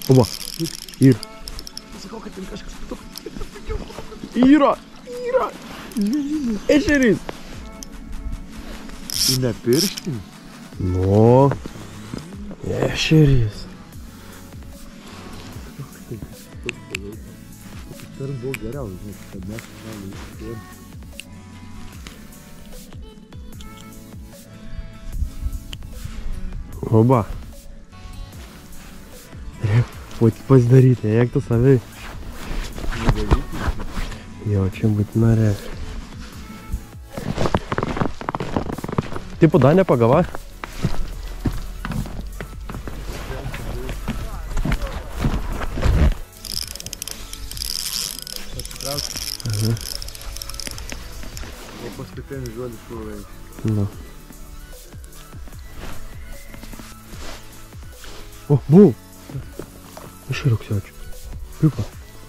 Oba, ir. Yra! Ešeris! Tai ne pirštinis? Nu, ešeris. Tai buvo geriausia, kad mes galime išsiduoti. Oba. Reikia pasidaryti, eik tu savai. Jo, čia būtina reikia. Tipo, da nepagava? Atsitraukti. O paskutinis žodis šūvai. Nu. O, buvo! Ešeriuk siačiu. Pipa.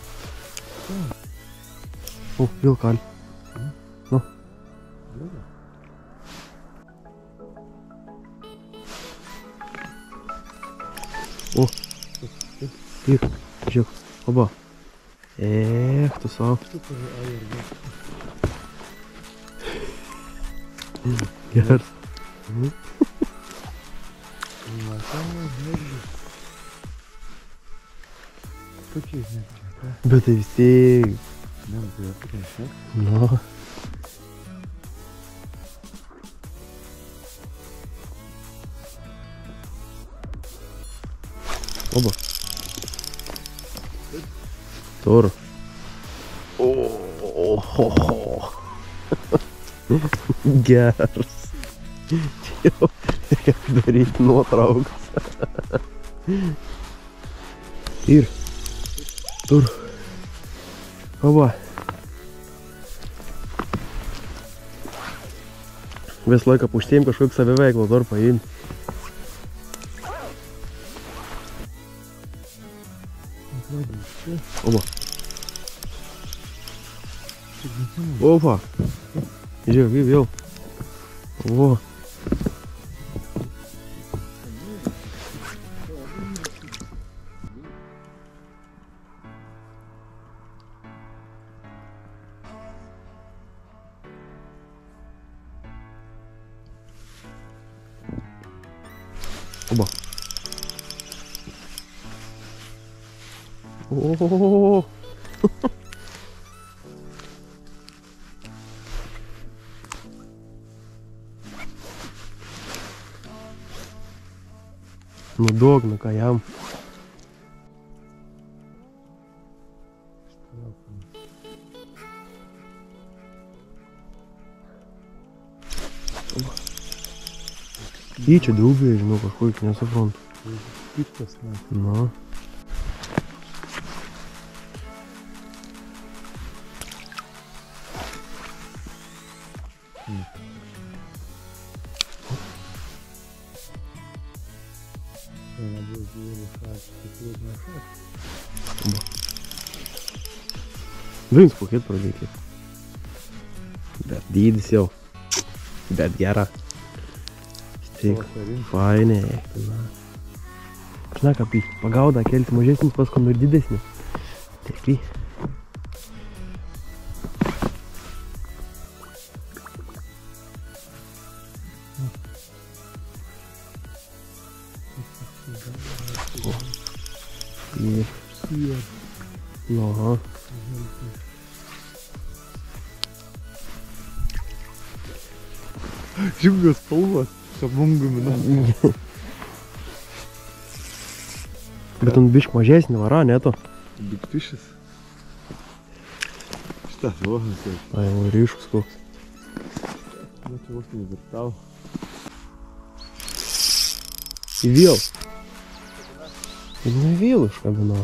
O, vėl kali. Nu. O, ir, žiūrėk, oba. Tu savo. Geras. Bet tai vis tiek. Nu. Oba. Tur. Geras. Jau reikia daryti nuotraukas. Ir. Tur. Oba. Vis laiką puštėjim kažkokį saviveiklą dar paimti. Oba. Opa. Žiūrėk, vėl. O. Oba. O. Ну догна каям. И че другое, ну какой к несофрон. Ну. Viens kokiet pradėti. Bet dydis jau. Bet gera. Tik fainai. Žinai, kaip pagaudą kelti mažesnis, paskui ir didesnį. Taip. No. Žiūrės spalvas, šabungumina. Bet он bišk mažesnį vara, neto? Big fishes. Šitas vohas jau. Ai, jau ryškus koks. Nu, čia vos nevirtau. И вел. И не вел уж, как бы, но.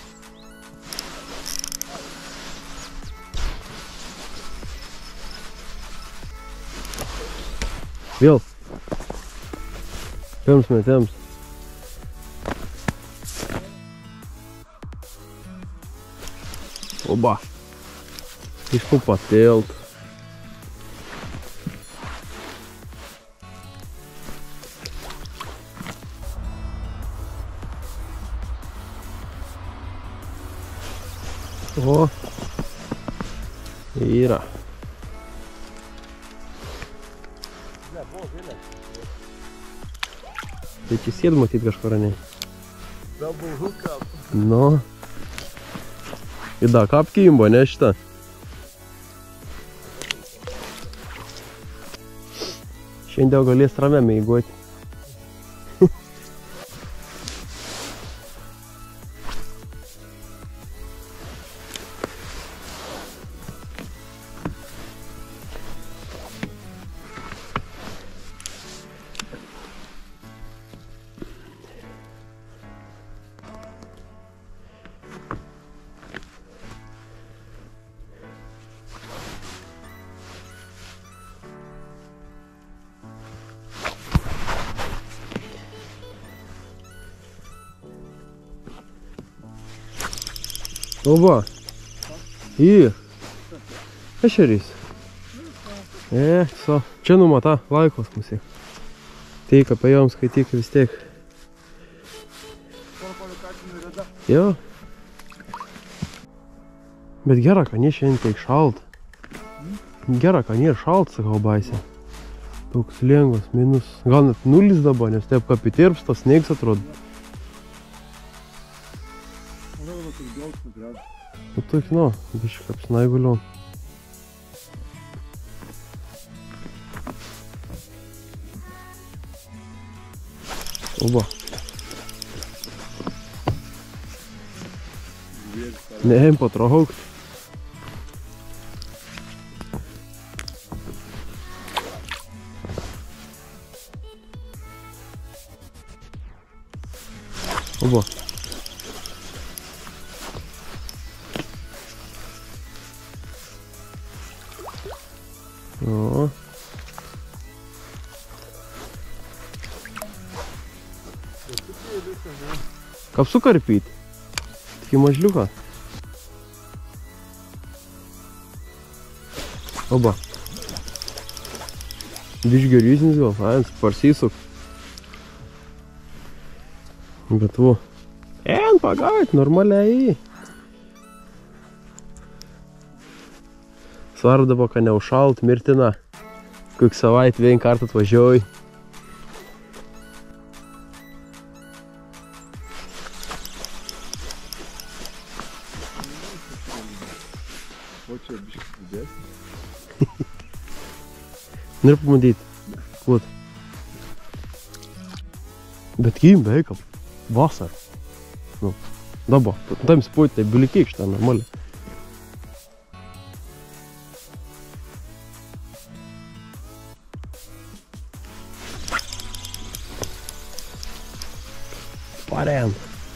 Vėl. Pirms metėms. Oba. Išku patilt. O. Yra. Tai čia sėd matyt kažkur, ne? Double hookup. Nu. I da kapki imbo, ne šitą? Šiandien galės ramiai mėgoti. Oba! Į! Ešerys. So. Čia numata, laikos musė. Teik apie joms skaityk vis tiek. Jo. Bet gera, kad ne šiandien teik šalt. Gera, kad nėra šalt, sakau, baisė. Toks lengvas, minus. Gal net nulis dabar, nes taip kaip įtirpstas sneigs atrodo. Nu так, nu, biškai apsnaigulion. Oba. Ne, patraukt. Oba. O. Kapsu karpyt. Tik į mažliuką. Oba. Biš geresnis gal, fains, parsisuk. Bet va. Pagaut, normaliai. Svardavo, kad neužšalt, mirtina. Kokį savaitę vieną kartą atvažiuoju. O čia biškai didesnis. Noriu pamatyti. Vat. Bet kim beikam. Vasar. Nu, dabar. Tam spūti, tai bilikiek šitą normaliai. Parem.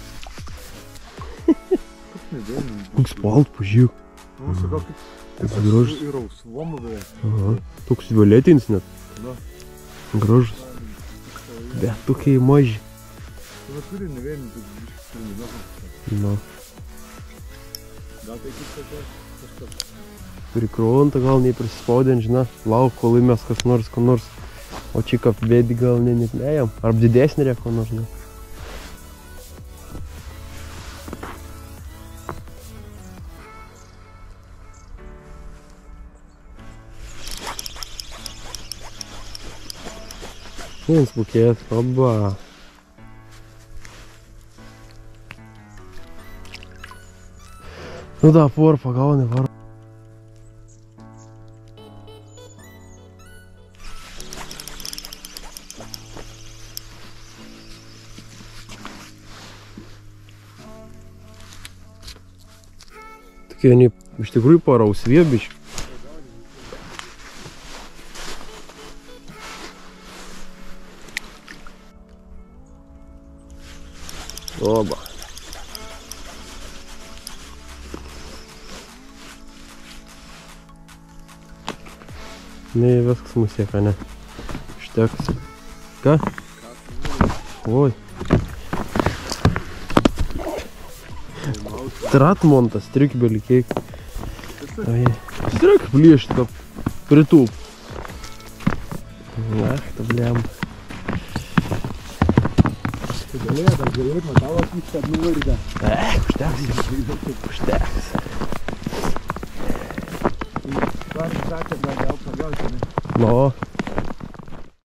Koks palt, pažiūrėk. Nu, sakau, kaip gražus. Ir rausvom beveik. Aha. Toks violetinis net. Da. Gražus. Bet tokie maži. Tu turi ne vienį, tu biškai turi Nu. Gal tai kaip kažkas. Prikruonta gal neprispaudėn, žinai. Lauk, kol įmės kas nors, ko nors. O čia kaip vėdi gal net nejam. Arba didesnį reikia, ko nors, žinai. Viens bukėt, oba. Nu da, por, pagauni, var. Tokie, iš tikrųjų parausvė, biškai. Oba. Ne, viskas musieka, ne. Išteks. Ką? Oi. Tratmontas, striuk belikiek. Striuk bliešt, kaip pritūp. Ach, ta bliam. Galėtum, tavo atvyks, kad nuvarga. Užteks. Užteks. gauti, ne? Nu,